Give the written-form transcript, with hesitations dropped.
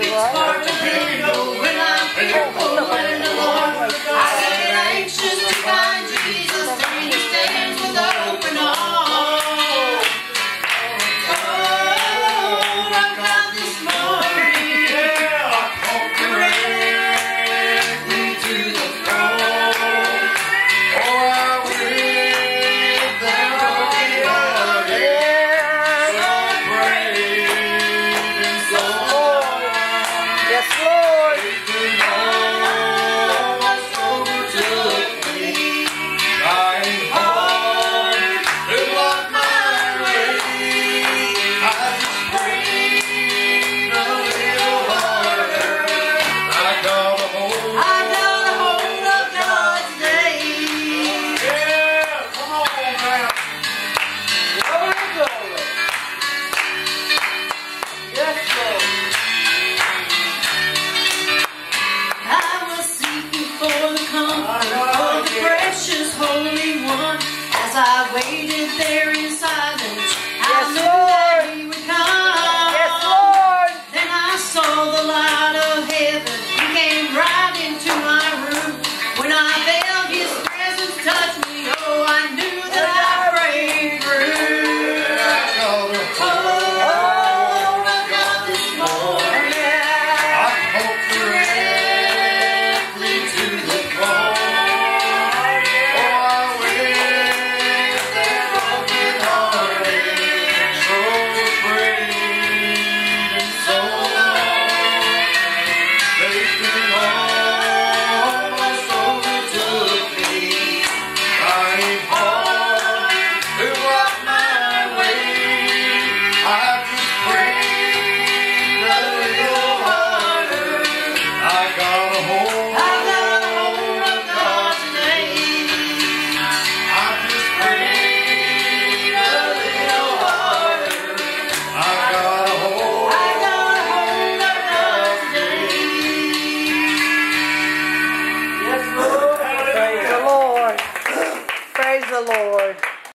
It's hard to handle when I'm fearful in the Lord. I get anxious to find Jesus, and He stands with open arms. Oh, I found this morning, directly to the throne. Oh, I went there broken hearted, so brave and so loyal. Yes, Lord. Yes, Lord.